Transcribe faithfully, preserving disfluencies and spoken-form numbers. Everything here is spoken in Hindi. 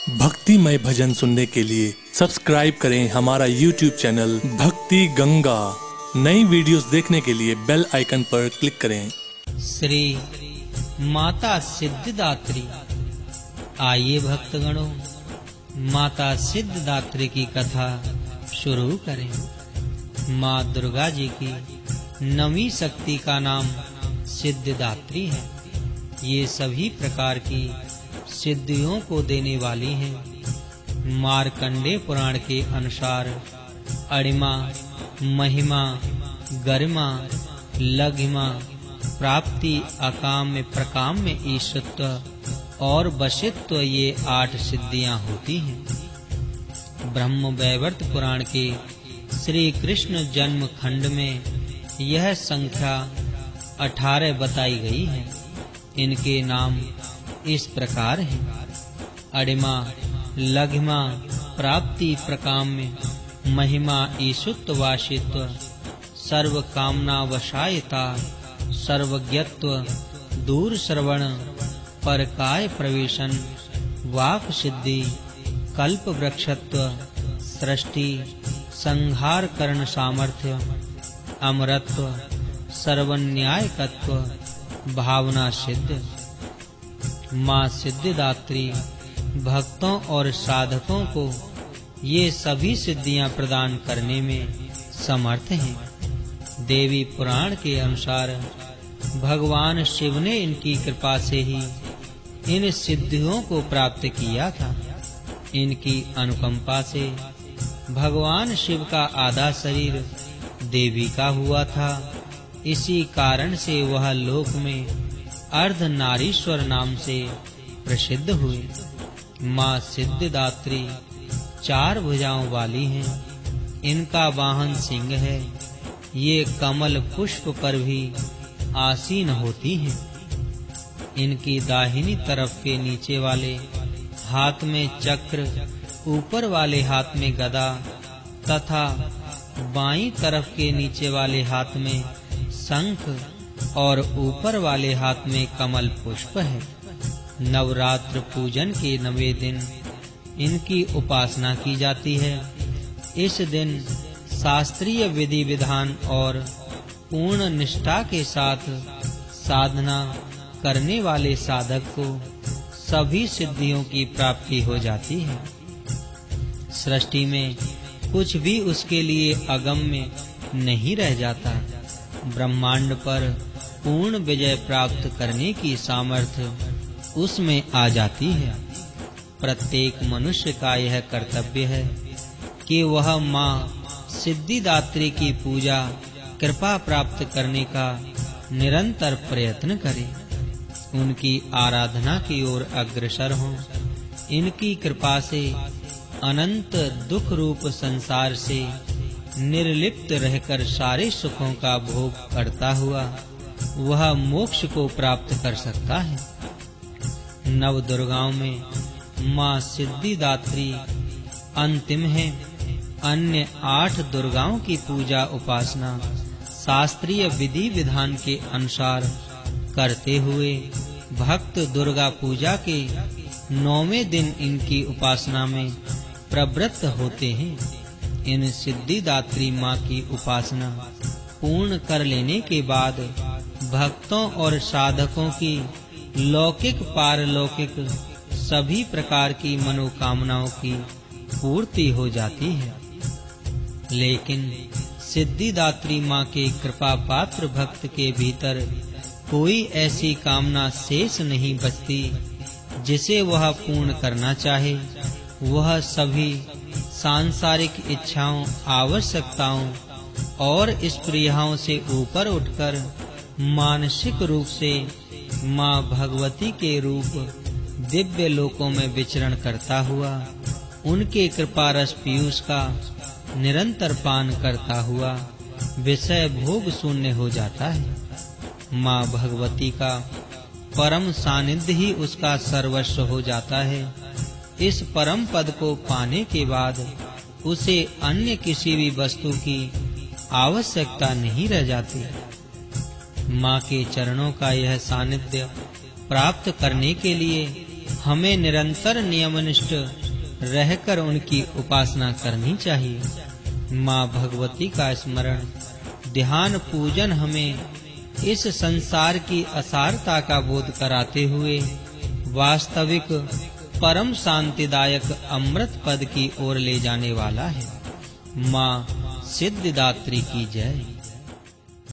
भक्तिमय भजन सुनने के लिए सब्सक्राइब करें हमारा यूट्यूब चैनल भक्ति गंगा। नई वीडियोस देखने के लिए बेल आइकन पर क्लिक करें। श्री माता सिद्धिदात्री। आइए भक्तगणों, माता सिद्धिदात्री की कथा शुरू करें। माँ दुर्गा जी की नवी शक्ति का नाम सिद्धिदात्री है। ये सभी प्रकार की सिद्धियों को देने वाली हैं। मार्कंडेय पुराण के अनुसार अणिमा, महिमा, गरिमा, लघिमा, प्राप्ति, अकाम में, प्रकाम में ईशत्व और वशित्व, ये आठ सिद्धियां होती हैं। ब्रह्म वैवर्त पुराण के श्री कृष्ण जन्म खंड में यह संख्या अठारह बताई गई है। इनके नाम इस प्रकार हैं: अणिमा, लघिमा, प्राप्ति, प्रकाम में, महिमा, ईशुत्व, वाशित्व, सर्व कामना वशायता, सर्वज्ञत्व, दूर श्रवण, परकाय प्रवेशन, वाक सिद्धि, कल्प वृक्षत्व, सृष्टि संहार करण सामर्थ्य, अमरत्व, सर्वन्यायकत्व, भावना सिद्ध। माँ सिद्धिदात्री भक्तों और साधकों को ये सभी सिद्धियां प्रदान करने में समर्थ हैं। देवी पुराण के अनुसार भगवान शिव ने इनकी कृपा से ही इन सिद्धियों को प्राप्त किया था। इनकी अनुकंपा से भगवान शिव का आधा शरीर देवी का हुआ था। इसी कारण से वह लोक में अर्धनारीश्वर नाम से प्रसिद्ध हुए। माँ सिद्धिदात्री चार भुजाओं वाली हैं। इनका वाहन सिंह है। ये कमल पुष्प पर भी आसीन होती हैं। इनकी दाहिनी तरफ के नीचे वाले हाथ में चक्र, ऊपर वाले हाथ में गदा तथा बाईं तरफ के नीचे वाले हाथ में शंख और ऊपर वाले हाथ में कमल पुष्प है। नवरात्र पूजन के नवे दिन इनकी उपासना की जाती है। इस दिन शास्त्रीय विधि विधान और पूर्ण निष्ठा के साथ साधना करने वाले साधक को सभी सिद्धियों की प्राप्ति हो जाती है। सृष्टि में कुछ भी उसके लिए अगम्य नहीं रह जाता। ब्रह्मांड पर पूर्ण विजय प्राप्त करने की सामर्थ्य उसमें आ जाती है। प्रत्येक मनुष्य का यह कर्तव्य है कि वह माँ सिद्धिदात्री की पूजा, कृपा प्राप्त करने का निरंतर प्रयत्न करे। उनकी आराधना की ओर अग्रसर हों। इनकी कृपा से अनंत दुख रूप संसार से निर्लिप्त रहकर सारे सुखों का भोग करता हुआ वह मोक्ष को प्राप्त कर सकता है। नव दुर्गाओं में माँ सिद्धिदात्री अंतिम है। अन्य आठ दुर्गाओं की पूजा उपासना शास्त्रीय विधि विधान के अनुसार करते हुए भक्त दुर्गा पूजा के नौवें दिन इनकी उपासना में प्रवृत्त होते हैं। इन सिद्धिदात्री माँ की उपासना पूर्ण कर लेने के बाद भक्तों और साधकों की लौकिक पारलौकिक सभी प्रकार की मनोकामनाओं की पूर्ति हो जाती है। लेकिन सिद्धिदात्री माँ के कृपा पात्र भक्त के भीतर कोई ऐसी कामना शेष नहीं बचती जिसे वह पूर्ण करना चाहे। वह सभी सांसारिक इच्छाओं, आवश्यकताओं और स्पृहाओं से ऊपर उठकर मानसिक रूप से माँ भगवती के रूप दिव्य लोकों में विचरण करता हुआ उनके कृपा रस पीयूष का निरंतर पान करता हुआ विषय भोग शून्य हो जाता है। माँ भगवती का परम सानिध्य ही उसका सर्वस्व हो जाता है। इस परम पद को पाने के बाद उसे अन्य किसी भी वस्तु की आवश्यकता नहीं रह जाती। माँ के चरणों का यह सानिध्य प्राप्त करने के लिए हमें निरंतर नियमनिष्ठ रहकर उनकी उपासना करनी चाहिए। माँ भगवती का स्मरण, ध्यान, पूजन हमें इस संसार की असारता का बोध कराते हुए वास्तविक परम शांतिदायक अमृत पद की ओर ले जाने वाला है। माँ सिद्धिदात्री की जय।